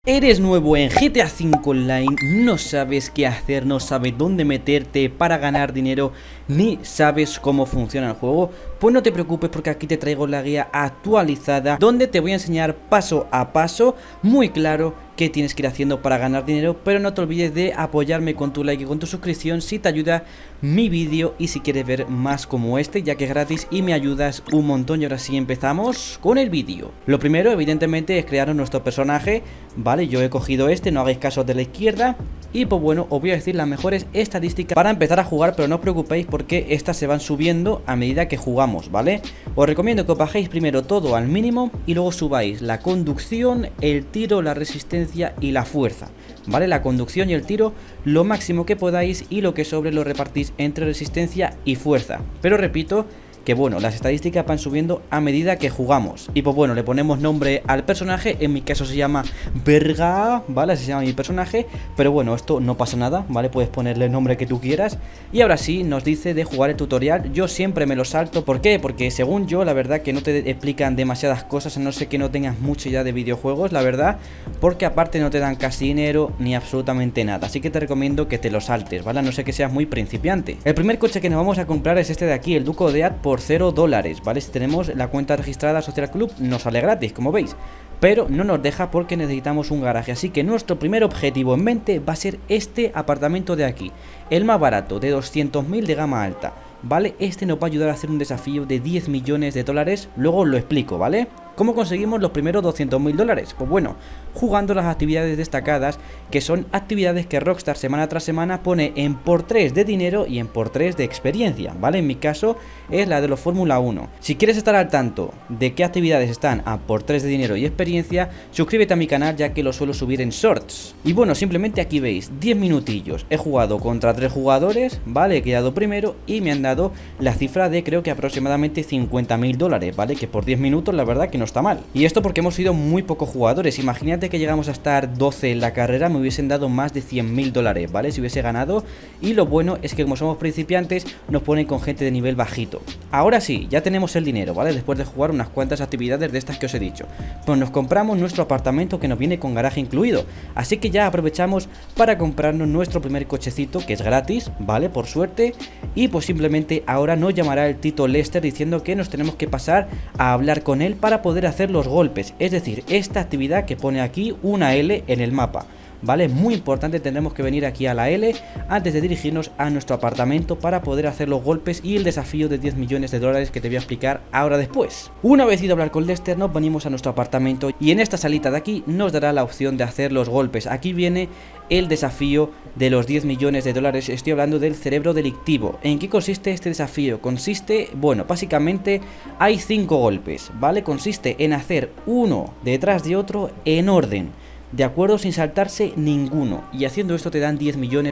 Eres nuevo en GTA V Online, no sabes qué hacer, no sabes dónde meterte para ganar dinero, ni sabes cómo funciona el juego. Pues no te preocupes porque aquí te traigo la guía actualizada, donde te voy a enseñar paso a paso, muy claro, qué tienes que ir haciendo para ganar dinero. Pero no te olvides de apoyarme con tu like y con tu suscripción si te ayuda mi vídeo y si quieres ver más como este, ya que es gratis y me ayudas un montón. Y ahora sí empezamos con el vídeo. Lo primero evidentemente es crear nuestro personaje, ¿vale? Yo he cogido este, no hagáis caso de la izquierda. Y pues bueno, os voy a decir las mejores estadísticas para empezar a jugar, pero no os preocupéis porque estas se van subiendo a medida que jugamos, ¿vale? Os recomiendo que os bajéis primero todo al mínimo y luego subáis la conducción, el tiro, la resistencia y la fuerza, ¿vale? La conducción y el tiro lo máximo que podáis y lo que sobre lo repartís entre resistencia y fuerza. Pero repito que bueno, las estadísticas van subiendo a medida que jugamos. Y pues bueno, le ponemos nombre al personaje. En mi caso se llama Verga, ¿vale? Así se llama mi personaje. Pero bueno, esto no pasa nada, ¿vale? Puedes ponerle el nombre que tú quieras. Y ahora sí, nos dice de jugar el tutorial. Yo siempre me lo salto. ¿Por qué? Porque según yo, la verdad que no te explican demasiadas cosas, a no ser que no tengas mucha idea de videojuegos, la verdad. Porque aparte no te dan casi dinero ni absolutamente nada. Así que te recomiendo que te lo saltes, ¿vale? A no ser que seas muy principiante. El primer coche que nos vamos a comprar es este de aquí, el Duco de Ad, por $0, ¿vale? Si tenemos la cuenta registrada Social Club nos sale gratis, como veis, pero no nos deja porque necesitamos un garaje. Así que nuestro primer objetivo en mente va a ser este apartamento de aquí, el más barato, de 200.000 de gama alta, ¿vale? Este nos va a ayudar a hacer un desafío de $10 millones, luego os lo explico, ¿vale? ¿Cómo conseguimos los primeros $200.000? Pues bueno, jugando las actividades destacadas, que son actividades que Rockstar semana tras semana pone en por 3 de dinero y en por 3 de experiencia, ¿vale? En mi caso es la de los Fórmula 1. Si quieres estar al tanto de qué actividades están a por 3 de dinero y experiencia, suscríbete a mi canal, ya que lo suelo subir en shorts. Y bueno, simplemente aquí veis, 10 minutillos. He jugado contra 3 jugadores, ¿vale? He quedado primero y me han dado la cifra de creo que aproximadamente $50.000, ¿vale? Que por 10 minutos la verdad que no está mal. Y esto porque hemos sido muy pocos jugadores. Imagínate que llegamos a estar 12 en la carrera, me hubiesen dado más de $100.000, ¿vale? Si hubiese ganado. Y lo bueno es que como somos principiantes nos ponen con gente de nivel bajito. Ahora sí, ya tenemos el dinero, ¿vale? Después de jugar unas cuantas actividades de estas que os he dicho, pues nos compramos nuestro apartamento que nos viene con garaje incluido. Así que ya aprovechamos para comprarnos nuestro primer cochecito, que es gratis, ¿vale? Por suerte. Y pues simplemente ahora nos llamará el Tito Lester diciendo que nos tenemos que pasar a hablar con él para poder hacer los golpes, es decir, esta actividad que pone aquí una L en el mapa, ¿vale? Muy importante, tendremos que venir aquí a la L antes de dirigirnos a nuestro apartamento para poder hacer los golpes y el desafío de $10 millones que te voy a explicar ahora después. Una vez ido a hablar con Lester, nos venimos a nuestro apartamento y en esta salita de aquí nos dará la opción de hacer los golpes. Aquí viene el desafío de los $10 millones, estoy hablando del cerebro delictivo. ¿En qué consiste este desafío? Consiste, bueno, básicamente hay 5 golpes, ¿vale? Consiste en hacer uno detrás de otro en orden, de acuerdo, sin saltarse ninguno, y haciendo esto te dan $10 millones.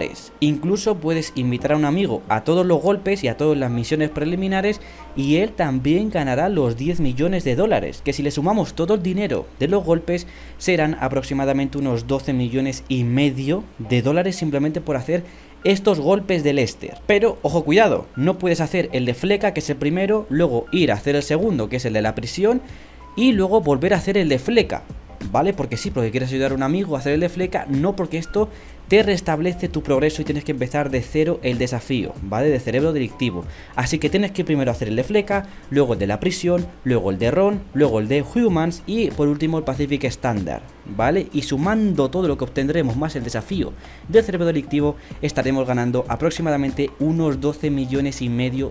Incluso puedes invitar a un amigo a todos los golpes y a todas las misiones preliminares y él también ganará los $10 millones, que si le sumamos todo el dinero de los golpes serán aproximadamente unos $12,5 millones simplemente por hacer estos golpes de Lester. Pero ojo, cuidado, no puedes hacer el de fleca, que es el primero, luego ir a hacer el segundo, que es el de la prisión, y luego volver a hacer el de fleca, ¿vale? Porque sí, porque quieres ayudar a un amigo a hacer el de fleca, no, porque esto te restablece tu progreso y tienes que empezar de cero el desafío, ¿vale? De cerebro delictivo. Así que tienes que primero hacer el de fleca, luego el de la prisión, luego el de Ron, luego el de Humans y por último el Pacific Standard, ¿vale? Y sumando todo lo que obtendremos más el desafío del cerebro delictivo, estaremos ganando aproximadamente unos $12,5 millones.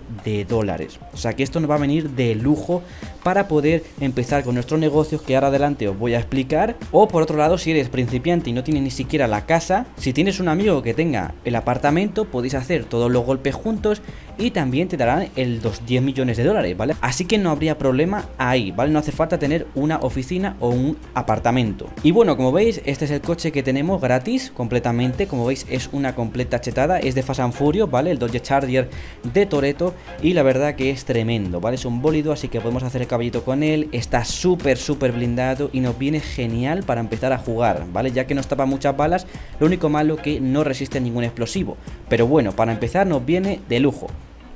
O sea que esto nos va a venir de lujo para poder empezar con nuestros negocios, que ahora adelante os voy a explicar. O por otro lado, si eres principiante y no tienes ni siquiera la casa, si tienes un amigo que tenga el apartamento, podéis hacer todos los golpes juntos y también te darán los $10 millones, ¿vale? Así que no habría problema ahí, ¿vale? No hace falta tener una oficina o un apartamento. Y bueno, como veis, este es el coche que tenemos gratis, completamente. Como veis, es una completa chetada, es de Fast and Furious, ¿vale? El Dodge Charger de Toretto y la verdad que es tremendo, ¿vale? Es un bólido, así que podemos hacer el caballito con él. Está súper blindado y nos viene genial para empezar a jugar, ¿vale? Ya que nos tapa muchas balas, lo único malo que no resiste ningún explosivo. Pero bueno, para empezar nos viene de lujo.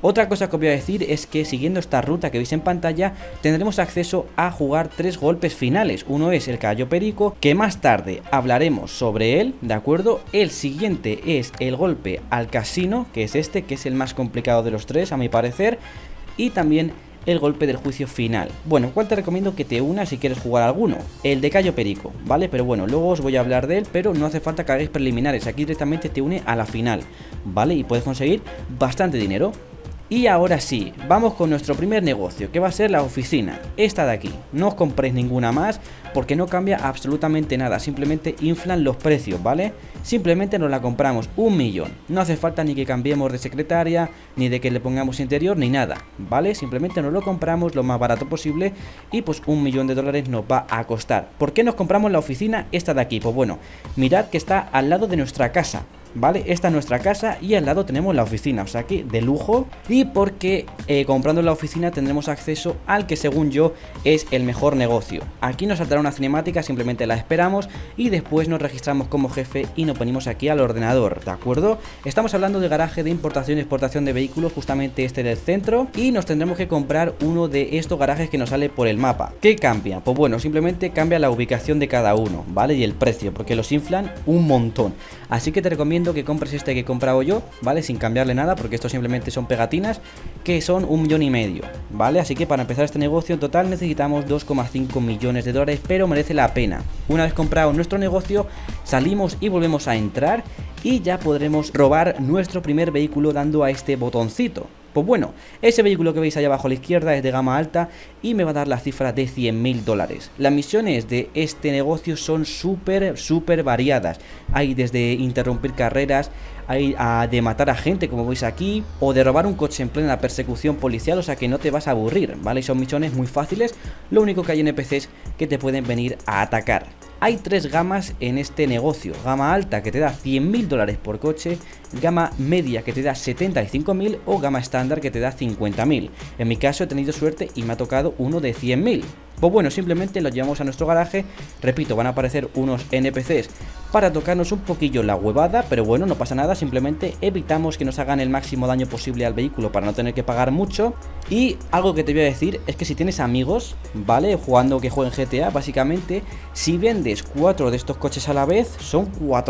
Otra cosa que os voy a decir es que siguiendo esta ruta que veis en pantalla tendremos acceso a jugar 3 golpes finales. Uno es el caballo perico, que más tarde hablaremos sobre él, ¿de acuerdo? El siguiente es el golpe al casino, que es este, que es el más complicado de los 3 a mi parecer, y también el golpe del juicio final. Bueno, ¿cuál te recomiendo que te unas si quieres jugar alguno? El de Cayo Perico, ¿vale? Pero bueno, luego os voy a hablar de él, pero no hace falta que hagáis preliminares. Aquí directamente te une a la final, ¿vale? Y puedes conseguir bastante dinero. Y ahora sí, vamos con nuestro primer negocio, que va a ser la oficina, esta de aquí. No os compréis ninguna más, porque no cambia absolutamente nada, simplemente inflan los precios, ¿vale? Simplemente nos la compramos 1 millón, no hace falta ni que cambiemos de secretaria, ni de que le pongamos interior, ni nada, ¿vale? Simplemente nos lo compramos lo más barato posible y pues $1 millón nos va a costar. ¿Por qué nos compramos la oficina esta de aquí? Pues bueno, mirad que está al lado de nuestra casa, ¿vale? Esta es nuestra casa y al lado tenemos la oficina, o sea que de lujo. Y porque comprando la oficina tendremos acceso al que según yo es el mejor negocio. Aquí nos saltará una cinemática, simplemente la esperamos y después nos registramos como jefe y nos ponemos aquí al ordenador, ¿de acuerdo? Estamos hablando de garaje de importación y exportación de vehículos, justamente este del centro, y nos tendremos que comprar uno de estos garajes que nos sale por el mapa. ¿Qué cambia? Pues bueno, simplemente cambia la ubicación de cada uno, ¿vale? Y el precio, porque los inflan un montón. Así que te recomiendo que compres este que he comprado yo, ¿vale? Sin cambiarle nada, porque estos simplemente son pegatinas, que son $1,5 millones, ¿vale? Así que para empezar este negocio en total necesitamos $2,5 millones, pero merece la pena. Una vez comprado nuestro negocio, salimos y volvemos a entrar y ya podremos robar nuestro primer vehículo dando a este botoncito. Pues bueno, ese vehículo que veis allá abajo a la izquierda es de gama alta y me va a dar la cifra de $100.000. Las misiones de este negocio son súper variadas. Hay desde interrumpir carreras, hay de matar a gente como veis aquí, o de robar un coche en plena persecución policial, o sea que no te vas a aburrir, ¿vale? Y son misiones muy fáciles, lo único que hay NPCs que te pueden venir a atacar. Hay 3 gamas en este negocio: gama alta que te da $100.000 por coche, gama media que te da 75.000 o gama estándar que te da 50.000. En mi caso he tenido suerte y me ha tocado uno de 100.000. Pues bueno, simplemente lo llevamos a nuestro garaje. Repito, van a aparecer unos NPCs para tocarnos un poquillo la huevada, pero bueno, no pasa nada, simplemente evitamos que nos hagan el máximo daño posible al vehículo para no tener que pagar mucho. Y algo que te voy a decir es que si tienes amigos, ¿vale? Jugando que jueguen GTA, básicamente, si vendes 4 de estos coches a la vez, son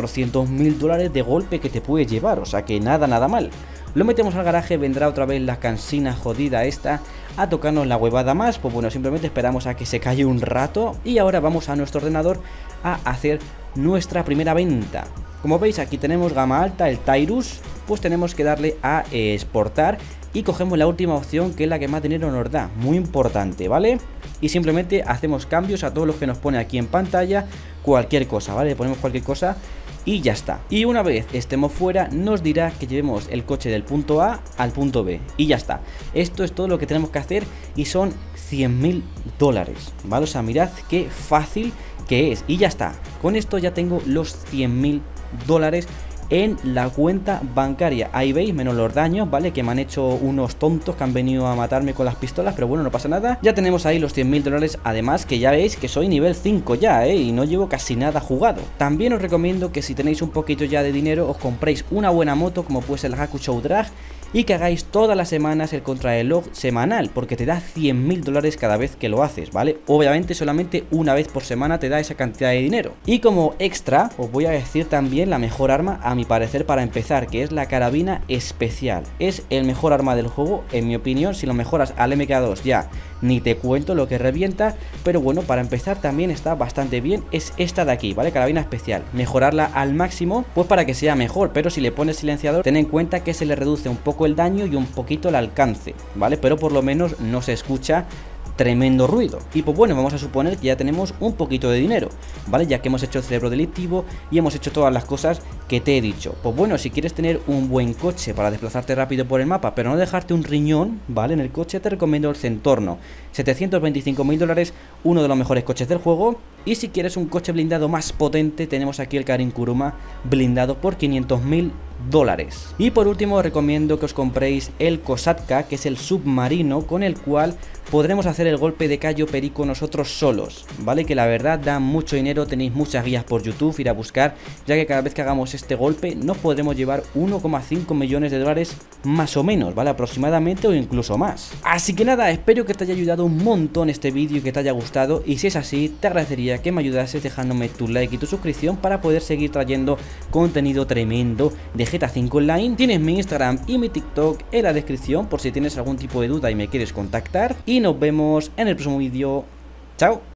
$400.000 de golpe que te puedes llevar, o sea que nada mal. Lo metemos al garaje, vendrá otra vez la cansina jodida esta a tocarnos la huevada más. Pues bueno, simplemente esperamos a que se calle un rato y ahora vamos a nuestro ordenador a hacer nuestra primera venta. Como veis, aquí tenemos gama alta, el Tairus, pues tenemos que darle a exportar y cogemos la última opción, que es la que más dinero nos da, muy importante, ¿vale? Y simplemente hacemos cambios a todos los que nos pone aquí en pantalla, cualquier cosa, ¿vale? Le ponemos cualquier cosa y ya está. Y una vez estemos fuera nos dirá que llevemos el coche del punto A al punto B y ya está. Esto es todo lo que tenemos que hacer y son $100.000, ¿vale? O sea, mirad qué fácil que es y ya está. Con esto ya tengo los $100.000 en la cuenta bancaria. Ahí veis, menos los daños, ¿vale? Que me han hecho unos tontos que han venido a matarme con las pistolas, pero bueno, no pasa nada. Ya tenemos ahí los $100.000, además que ya veis que soy nivel 5 ya, y no llevo casi nada jugado. También os recomiendo que si tenéis un poquito ya de dinero, os compréis una buena moto, como puede ser la Hakusho Drag, y que hagáis todas las semanas el contrarreloj semanal, porque te da $100.000 cada vez que lo haces, ¿vale? Obviamente solamente una vez por semana te da esa cantidad de dinero. Y como extra, os voy a decir también la mejor arma, a mi parecer, para empezar, que es la carabina especial. Es el mejor arma del juego, en mi opinión. Si lo mejoras al MK2 ya ni te cuento lo que revienta, pero bueno, para empezar también está bastante bien. Es esta de aquí, ¿vale? Carabina especial. Mejorarla al máximo, pues para que sea mejor, pero si le pones silenciador, ten en cuenta que se le reduce un poco el daño y un poquito el alcance, ¿vale? Pero por lo menos no se escucha tremendo ruido. Y pues bueno, vamos a suponer que ya tenemos un poquito de dinero, ¿vale? Ya que hemos hecho el cerebro delictivo y hemos hecho todas las cosas que te he dicho. Pues bueno, si quieres tener un buen coche para desplazarte rápido por el mapa, pero no dejarte un riñón, ¿vale? En el coche, te recomiendo el Zentorno. $725.000, uno de los mejores coches del juego. Y si quieres un coche blindado más potente, tenemos aquí el Karin Kuruma blindado por $500.000, dólares. Y por último os recomiendo que os compréis el Kosatka, que es el submarino con el cual podremos hacer el golpe de Cayo Perico nosotros solos, ¿vale? Que la verdad da mucho dinero, tenéis muchas guías por YouTube, ir a buscar, ya que cada vez que hagamos este golpe nos podremos llevar 1,5 millones de dólares más o menos, ¿vale? Aproximadamente o incluso más. Así que nada, espero que te haya ayudado un montón este vídeo y que te haya gustado, y si es así, te agradecería que me ayudases dejándome tu like y tu suscripción para poder seguir trayendo contenido tremendo de GTA V Online. Tienes mi Instagram y mi TikTok en la descripción por si tienes algún tipo de duda y me quieres contactar. Y nos vemos en el próximo vídeo. ¡Chao!